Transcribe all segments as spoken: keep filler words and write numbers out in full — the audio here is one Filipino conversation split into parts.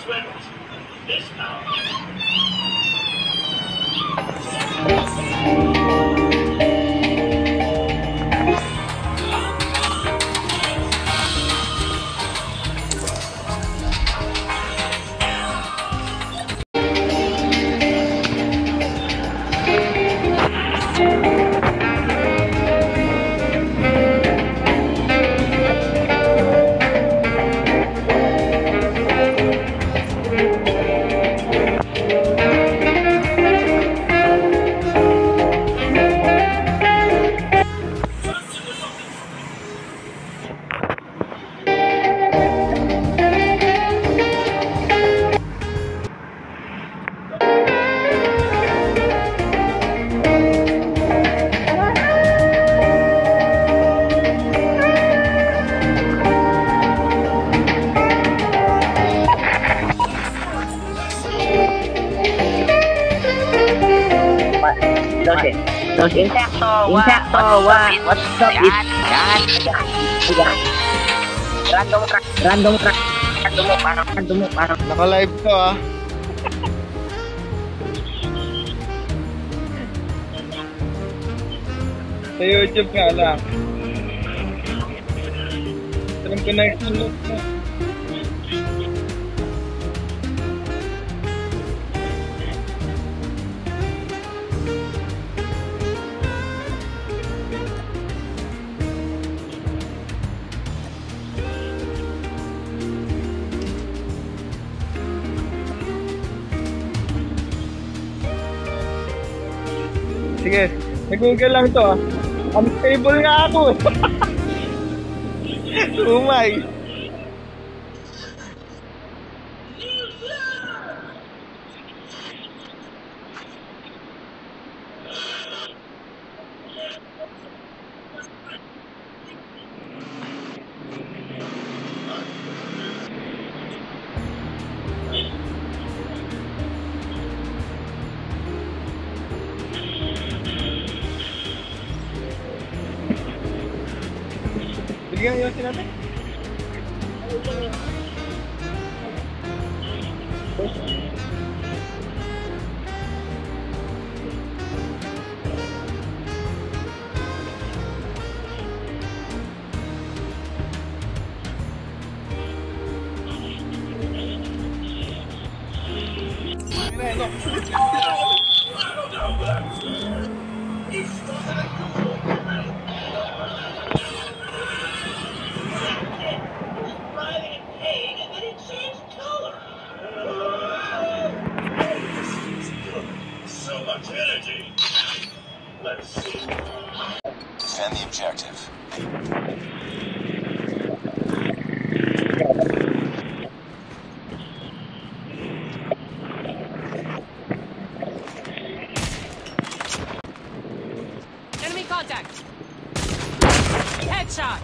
Dosis. Dosis. Insecto. Insecto. What? What's up? Yan. Yan. Yan. Random crack. Random crack. Random mo parang. Random mo parang. Naka-live to ah. Sa YouTube nga lang. Walang connection loop na. Sige, nag-google lang to ah. Unstable nga ako eh. Umay. Bigyan yung natin. Defend the objective. Enemy contact. Headshot.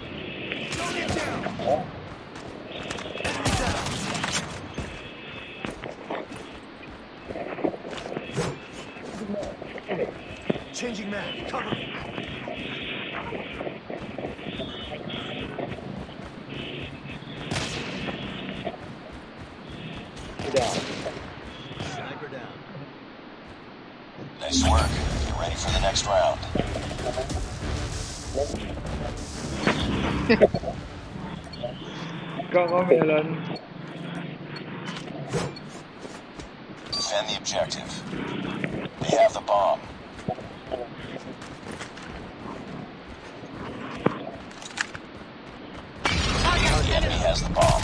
Changing mag. Cover me. Sniper down. Nice work. Get ready for the next round. Kakamelan. Defend the objective. They have the bomb. The enemy has the bomb.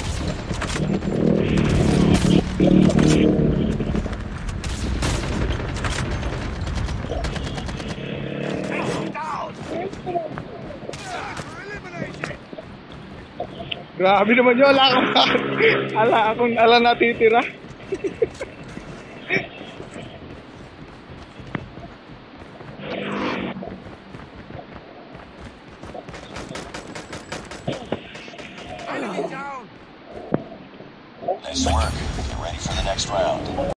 Grabe naman yun. Ala akong, ala akong ala natitira. Nice work. Get ready for the next round.